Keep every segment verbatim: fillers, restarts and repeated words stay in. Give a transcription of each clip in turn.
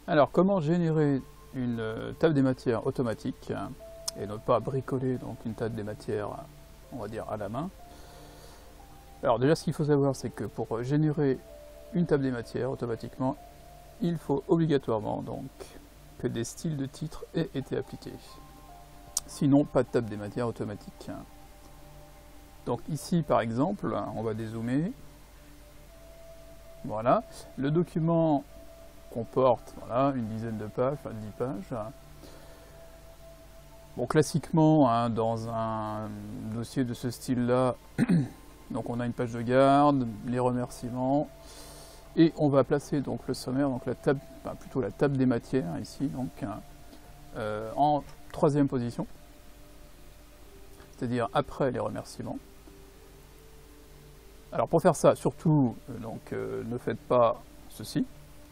Alors, comment générer une euh, table des matières automatique hein, et ne pas bricoler donc une table des matières, on va dire, à la main. Alors déjà, ce qu'il faut savoir, c'est que pour générer une table des matières automatiquement, il faut obligatoirement donc que des styles de titres aient été appliqués. Sinon, pas de table des matières automatique. Donc ici, par exemple, on va dézoomer. Voilà. Le document comporte voilà, une dizaine de pages, enfin dix pages. Bon, classiquement, hein, dans un dossier de ce style-là, donc on a une page de garde, les remerciements, et on va placer donc le sommaire, donc la table, enfin, plutôt la table des matières ici, donc euh, en troisième position, c'est-à-dire après les remerciements. Alors pour faire ça, surtout, euh, donc euh, ne faites pas ceci.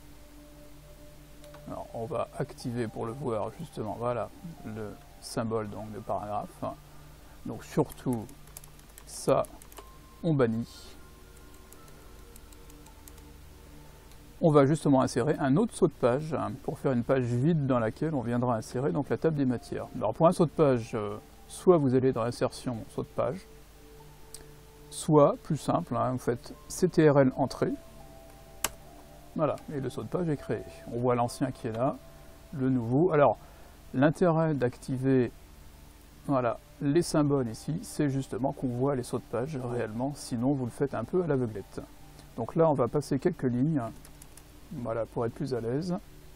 Alors on va activer pour le voir justement, voilà, le symbole donc de paragraphe. Donc surtout ça, on bannit. On va justement insérer un autre saut de page hein, pour faire une page vide dans laquelle on viendra insérer donc la table des matières. Alors pour un saut de page, euh, soit vous allez dans l'insertion saut de page, soit plus simple, hein, vous faites C T R L entrée. Voilà, et le saut de page est créé. On voit l'ancien qui est là, le nouveau. Alors, l'intérêt d'activer voilà, les symboles ici, c'est justement qu'on voit les sauts de page réellement, sinon vous le faites un peu à l'aveuglette. Donc là, on va passer quelques lignes, voilà, pour être plus à l'aise.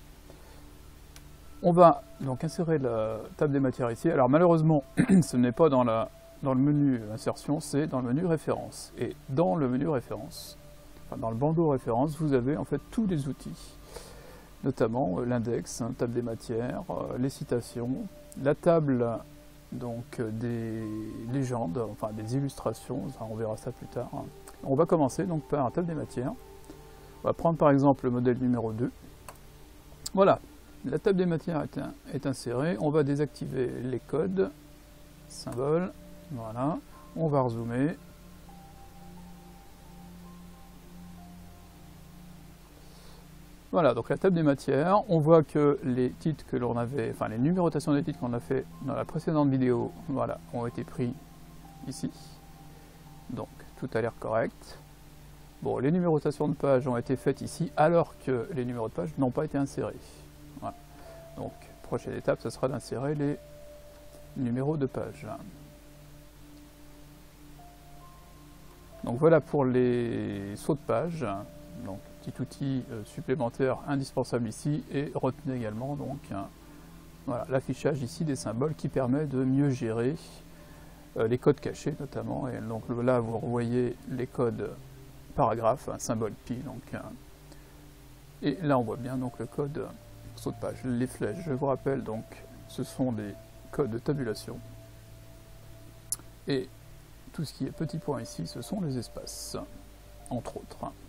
On va donc insérer la table des matières ici. Alors malheureusement, ce n'est pas dans, la, dans le menu insertion, c'est dans le menu référence. Et dans le menu référence, enfin, dans le bandeau référence, vous avez en fait tous les outils, notamment euh, l'index, hein, table des matières, euh, les citations, la table donc euh, des légendes, enfin des illustrations, ça, on verra ça plus tard. Hein. On va commencer donc par la table des matières. On va prendre par exemple le modèle numéro deux. Voilà, la table des matières est, un, est insérée. On va désactiver les codes, symboles, voilà. On va rezoomer. Voilà, donc la table des matières, on voit que les titres que l'on avait, enfin les numérotations des titres qu'on a fait dans la précédente vidéo, voilà, ont été pris ici. Donc tout a l'air correct. Bon, les numérotations de pages ont été faites ici, alors que les numéros de pages n'ont pas été insérés. Voilà. Donc, prochaine étape, ce sera d'insérer les numéros de pages. Donc voilà pour les sauts de page. Donc, petit outil euh, supplémentaire indispensable ici, et retenez également donc un, voilà, l'affichage ici des symboles qui permet de mieux gérer euh, les codes cachés notamment. Et donc là, vous revoyez les codes paragraphe, un symbole pi, donc un, et là on voit bien donc le code saut de page. Les flèches, je vous rappelle, donc ce sont des codes de tabulation, et tout ce qui est petit point ici, ce sont les espaces, entre autres.